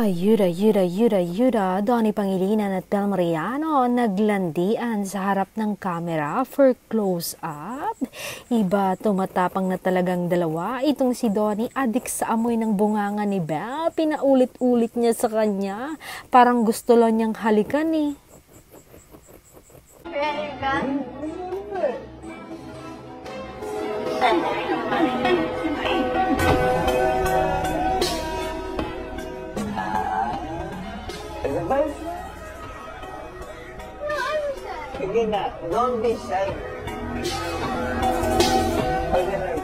Yuda, Donnie Pangilinan at Del Mariano naglandian sa harap ng camera for close-up. Iba tumatapang na talagang dalawa. Itong si Donnie, adik sa amoy ng bunganga ni Belle. Pinaulit-ulit niya sa kanya. Parang gusto lang niyang halikan eh. Sige na, don't be shy.